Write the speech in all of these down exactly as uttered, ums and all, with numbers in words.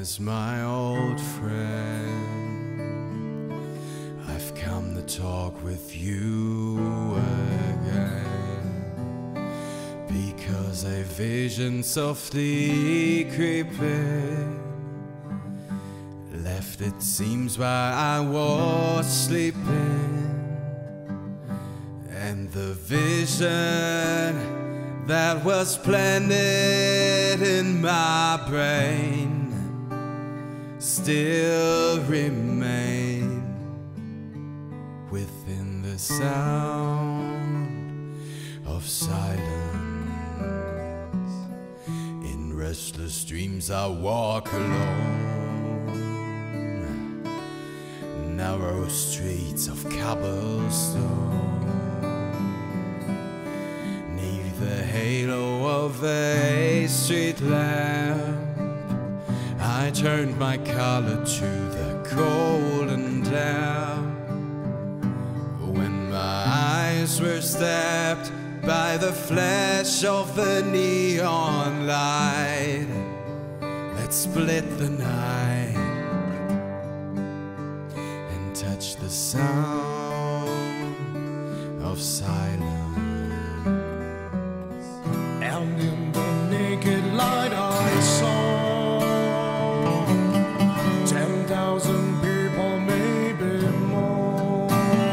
as my old friend. I've come to talk with you again, because a vision softly creeping left, it seems, while I was sleeping. And the vision that was planted in my brain still remain within the sound of silence. In restless dreams I walk alone, narrow streets of cobblestone, the halo of a street lamp. I turned my collar to the cold and damp, when my eyes were stabbed by the flash of the neon light that split the night and touched the sound of silence. And in the naked light I saw ten thousand people, maybe more.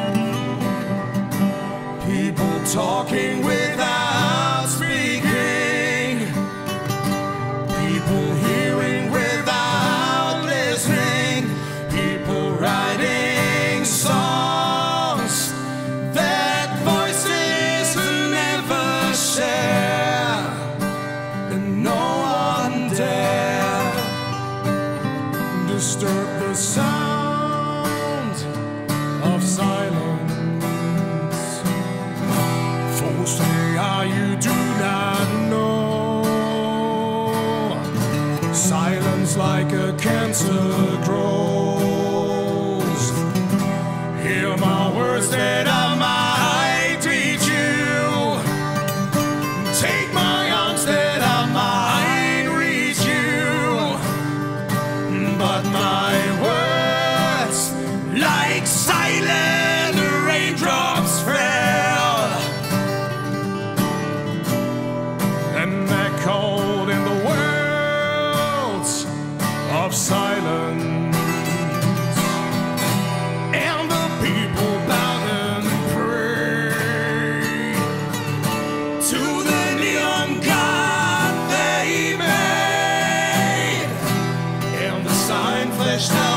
People talking without speaking, people hearing without listening, people writing songs that voices never share. Disturb the sound of silence. Folks say, ah, you do not know. Silence like a cancer grows. Hear my words that I might teach you. Take my arms that I might reach you. But my words, like silent raindrops, fell and echoed in the worlds of silence. And the people bowed and prayed to the neon god they made. Sign fleshed out